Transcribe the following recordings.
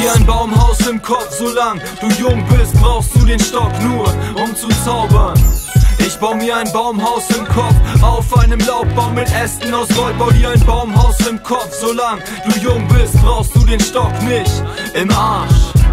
mir ein Baumhaus im Kopf, solang du jung bist, brauchst du den Stock nur, um zu zaubern. Ich bau mir ein Baumhaus im Kopf, auf einem Laubbaum mit Ästen aus Gold. Bau dir ein Baumhaus im Kopf, solang du jung bist, brauchst du den Stock nicht im Arsch.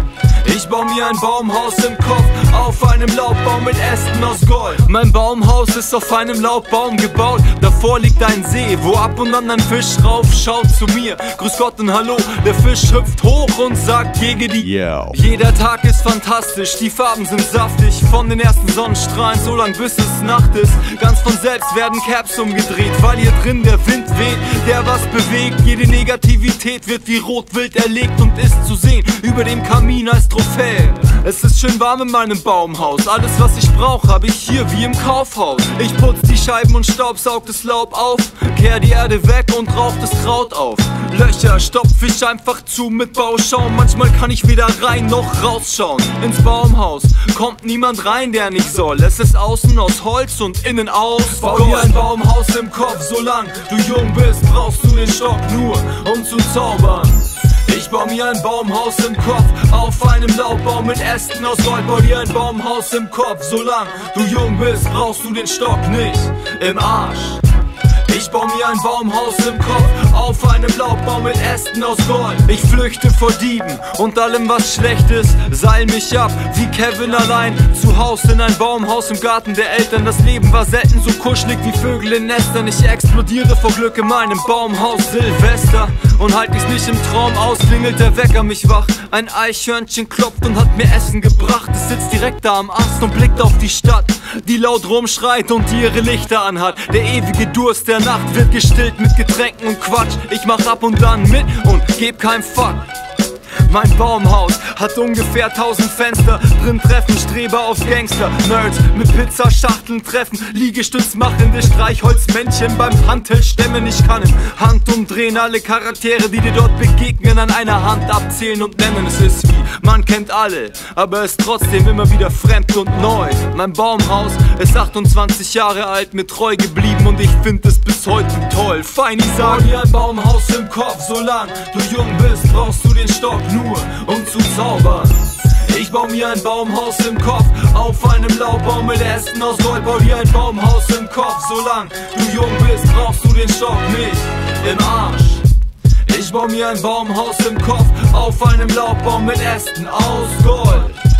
Ich bau mir ein Baumhaus im Kopf, auf einem Laubbaum mit Ästen aus Gold. Mein Baumhaus ist auf einem Laubbaum gebaut, davor liegt ein See, wo ab und an ein Fisch rauf schaut zu mir. Grüß Gott und Hallo, der Fisch hüpft hoch und sagt Jegedi. Jeder Tag ist fantastisch, die Farben sind saftig, von den ersten Sonnenstrahlen so lang bis es Nacht ist. Ganz von selbst werden Caps umgedreht, weil hier drin der Wind weht, der was bewegt. Jede Negativität wird wie Rotwild erlegt und ist zu sehen über dem Kamin als Trophäe. Es ist schön warm in meinem Baumhaus, alles was ich brauch hab ich hier wie im Kaufhaus. Ich putz die Scheiben und staubsaug das Laub auf, kehr die Erde weg und rauch das Kraut auf. Löcher stopf ich einfach zu mit Bauschaum, manchmal kann ich weder rein noch rausschauen. Ins Baumhaus kommt niemand rein, der nicht soll. Es ist außen aus Holz und innen aus Gold. Bau dir ein Baumhaus im Kopf, solang du jung bist, brauchst du den Stock nur, um zu zaubern. Ich bau mir ein Baumhaus im Kopf, auf einem Laubbaum mit Ästen aus Gold. Bau dir ein Baumhaus im Kopf, solang du jung bist, brauchst du den Stock nicht im Arsch. Ich bau mir ein Baumhaus im Kopf, auf einem Laubbaum mit Ästen aus Gold. Ich flüchte vor Dieben und allem was schlecht ist, seil mich ab wie Kevin allein zu Haus in ein Baumhaus im Garten der Eltern. Das Leben war selten so kuschelig wie Vögel in Nestern. Ich explodiere vor Glück in meinem Baumhaus Silvester und halt ich's nicht im Traum aus, klingelt der Wecker mich wach. Ein Eichhörnchen klopft und hat mir Essen gebracht. Es sitzt direkt da am Ast und blickt auf die Stadt, die laut rumschreit und die ihre Lichter anhat. Der ewige Durst der Nacht wird gestillt mit Getränken und Quatsch. Ich mach ab und dann mit und geb kein Fuck. Mein Baumhaus hat ungefähr 1000 Fenster, drin treffen Streber auf Gangster. Nerds mit Pizzaschachteln treffen, Liegestützmachende Streichholzmännchen beim Hantelstämmen. Ich kann in Handumdrehen alle Charaktere, die dir dort begegnen, an einer Hand abzählen und nennen. Es ist wie, man kennt alle, aber ist trotzdem immer wieder fremd und neu. Mein Baumhaus ist 28 Jahre alt, mir treu geblieben und ich find es bis heute toll. Feini sagt, bau dir ein Baumhaus im Kopf, solang du jung bist, brauchst du den Stock nur, um zu zaubern. Ich bau mir ein Baumhaus im Kopf, auf einem Laubbaum mit Ästen aus Gold. Bau dir ein Baumhaus im Kopf, solang du jung bist, brauchst du den Stock nicht im Arsch. Ich bau mir ein Baumhaus im Kopf, auf einem Laubbaum mit Ästen aus Gold.